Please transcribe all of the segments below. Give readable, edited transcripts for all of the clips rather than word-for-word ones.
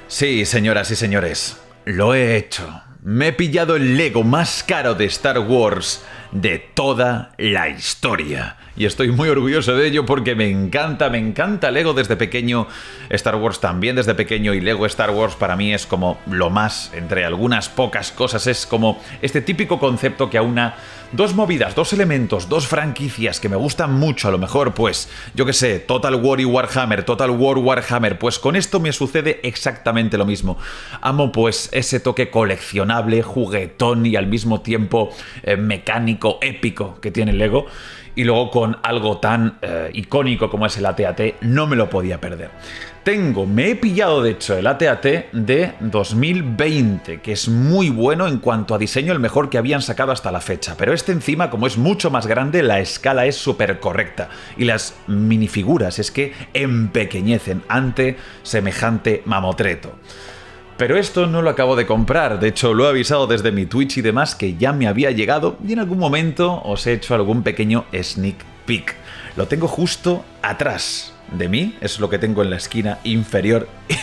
Sí, señoras y señores, lo he hecho. Me he pillado el Lego más caro de Star Wars de toda la historia. Y estoy muy orgulloso de ello porque me encanta Lego desde pequeño, Star Wars también desde pequeño, y Lego Star Wars para mí es como lo más, entre algunas pocas cosas, es como este típico concepto que aúna dos movidas, dos elementos, dos franquicias que me gustan mucho. A lo mejor, pues, yo qué sé, Total War y Warhammer, Total War Warhammer, pues con esto me sucede exactamente lo mismo. Amo pues ese toque coleccionable, juguetón y al mismo tiempo mecánico, épico que tiene Lego. Y luego con algo tan icónico como es el AT-AT, no me lo podía perder. Me he pillado de hecho el AT-AT de 2020, que es muy bueno en cuanto a diseño, el mejor que habían sacado hasta la fecha. Pero este encima, como es mucho más grande, la escala es súper correcta. Y las minifiguras es que empequeñecen ante semejante mamotreto. Pero esto no lo acabo de comprar, de hecho lo he avisado desde mi Twitch y demás que ya me había llegado y en algún momento os he hecho algún pequeño sneak peek. Lo tengo justo atrás de mí, es lo que tengo en la esquina inferior.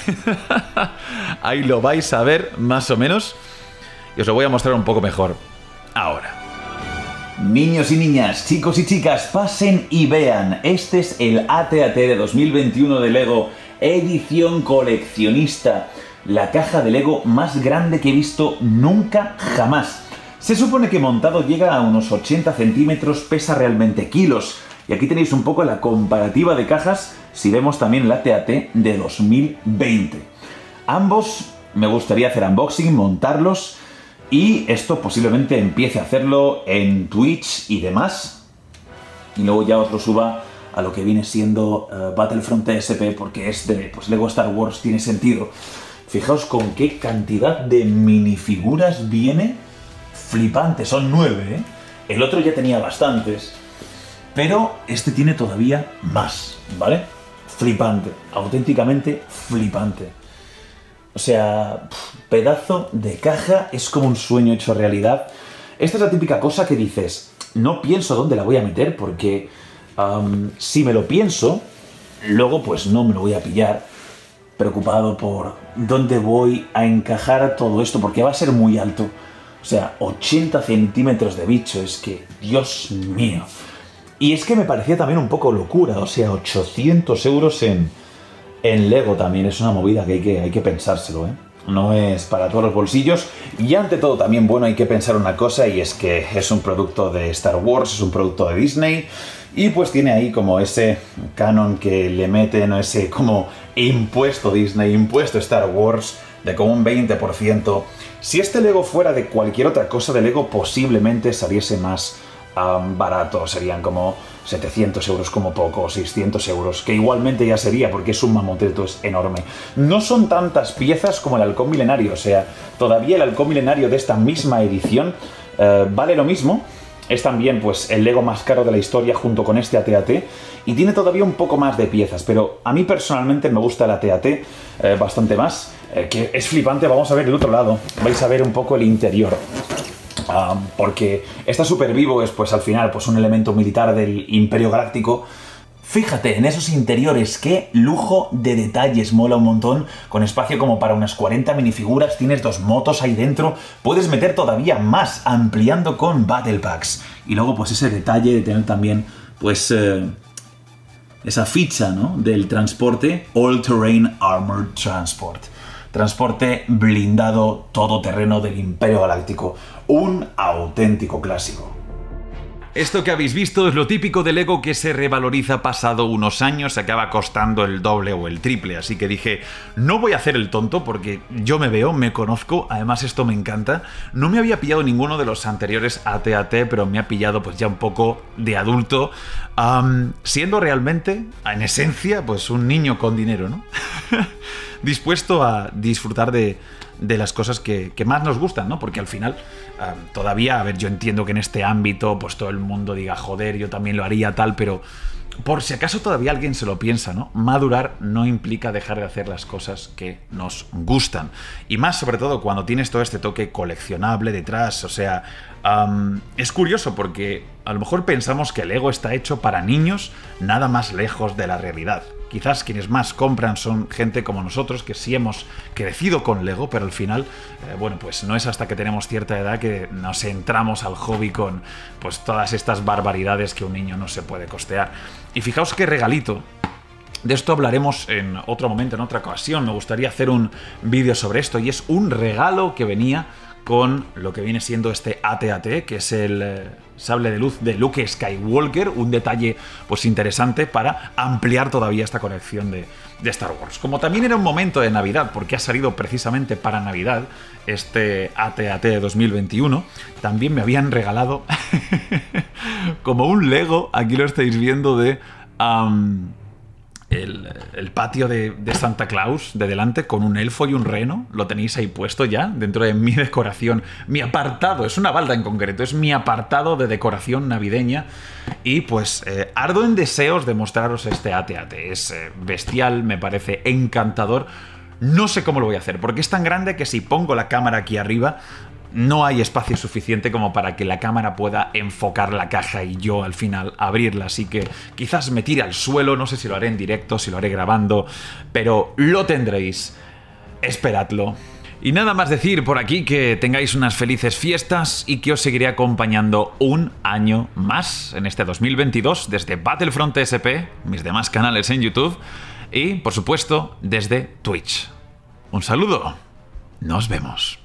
Ahí lo vais a ver más o menos y os lo voy a mostrar un poco mejor ahora. Niños y niñas, chicos y chicas, pasen y vean. Este es el AT-AT de 2021 de Lego, edición coleccionista. La caja de Lego más grande que he visto nunca jamás. Se supone que montado llega a unos 80 centímetros, pesa realmente kilos. Y aquí tenéis un poco la comparativa de cajas si vemos también el AT-AT de 2020. Ambos me gustaría hacer unboxing, montarlos, y esto posiblemente empiece a hacerlo en Twitch y demás. Y luego ya os lo suba a lo que viene siendo Battlefront TSP, porque es de pues, Lego Star Wars, tiene sentido. Fijaos con qué cantidad de minifiguras viene. Flipante, son 9, ¿eh? El otro ya tenía bastantes, pero este tiene todavía más, ¿vale? Flipante, auténticamente flipante. O sea, pedazo de caja, es como un sueño hecho realidad. Esta es la típica cosa que dices, no pienso dónde la voy a meter porque si me lo pienso, luego pues no me lo voy a pillar. Preocupado por dónde voy a encajar todo esto, porque va a ser muy alto. O sea, 80 centímetros de bicho, es que, Dios mío. Y es que me parecía también un poco locura, o sea, 800 euros en Lego también, es una movida que hay que pensárselo, ¿eh? No es para todos los bolsillos. Y ante todo también, bueno, hay que pensar una cosa, y es que es un producto de Star Wars, es un producto de Disney, y pues tiene ahí como ese canon que le meten, o ese como impuesto Disney, impuesto Star Wars, de como un 20%. Si este Lego fuera de cualquier otra cosa de Lego, posiblemente saliese más barato, serían como 700 euros como poco, o 600 euros, que igualmente ya sería, porque es un mamotreto, es enorme. No son tantas piezas como el halcón milenario, o sea, todavía el halcón milenario de esta misma edición vale lo mismo. Es también pues el Lego más caro de la historia junto con este AT-AT, y tiene todavía un poco más de piezas, pero a mí personalmente me gusta el AT-AT bastante más, que es flipante. Vamos a ver el otro lado, vais a ver un poco el interior. Porque está súper vivo, es pues al final pues un elemento militar del Imperio Galáctico. Fíjate en esos interiores, qué lujo de detalles, mola un montón, con espacio como para unas 40 minifiguras, tienes 2 motos ahí dentro, puedes meter todavía más, ampliando con Battle Packs. Y luego pues ese detalle de tener también pues esa ficha, ¿no?, del transporte, All Terrain Armored Transport. Transporte blindado todoterreno del Imperio Galáctico. Un auténtico clásico. Esto que habéis visto es lo típico de Lego que se revaloriza pasado unos años, se acaba costando el doble o el triple, así que dije, no voy a hacer el tonto porque yo me veo, me conozco, además esto me encanta. No me había pillado ninguno de los anteriores AT-AT, pero me ha pillado pues ya un poco de adulto, siendo realmente, en esencia, pues un niño con dinero, ¿no? Dispuesto a disfrutar de las cosas que más nos gustan, ¿no? Porque al final, todavía, a ver, yo entiendo que en este ámbito, pues todo el mundo diga, joder, yo también lo haría, tal, pero por si acaso todavía alguien se lo piensa, ¿no? Madurar no implica dejar de hacer las cosas que nos gustan. Y más, sobre todo, cuando tienes todo este toque coleccionable detrás, o sea, es curioso porque a lo mejor pensamos que el Lego está hecho para niños, nada más lejos de la realidad. quizás quienes más compran son gente como nosotros, que sí hemos crecido con Lego, pero al final, bueno, pues no es hasta que tenemos cierta edad que nos entramos al hobby con pues todas estas barbaridades que un niño no se puede costear. Y fijaos qué regalito. De esto hablaremos en otro momento, en otra ocasión. Me gustaría hacer un vídeo sobre esto, y es un regalo que venía con lo que viene siendo este AT-AT, que es el sable de luz de Luke Skywalker, un detalle pues interesante para ampliar todavía esta colección de Star Wars. Como también era un momento de Navidad, porque ha salido precisamente para Navidad este AT-AT de 2021, también me habían regalado como un Lego, aquí lo estáis viendo, de el patio de Santa Claus de delante, con un elfo y un reno. Lo tenéis ahí puesto ya dentro de mi decoración, mi apartado, es una balda en concreto, es mi apartado de decoración navideña. Y pues ardo en deseos de mostraros este AT-AT. Es bestial, me parece encantador. No sé cómo lo voy a hacer, porque es tan grande que si pongo la cámara aquí arriba no hay espacio suficiente como para que la cámara pueda enfocar la caja y yo al final abrirla, así que quizás me tire al suelo, no sé si lo haré en directo, si lo haré grabando, pero lo tendréis, esperadlo. Y nada más decir por aquí que tengáis unas felices fiestas y que os seguiré acompañando un año más en este 2022 desde Battlefront SP, mis demás canales en YouTube y, por supuesto, desde Twitch. Un saludo, nos vemos.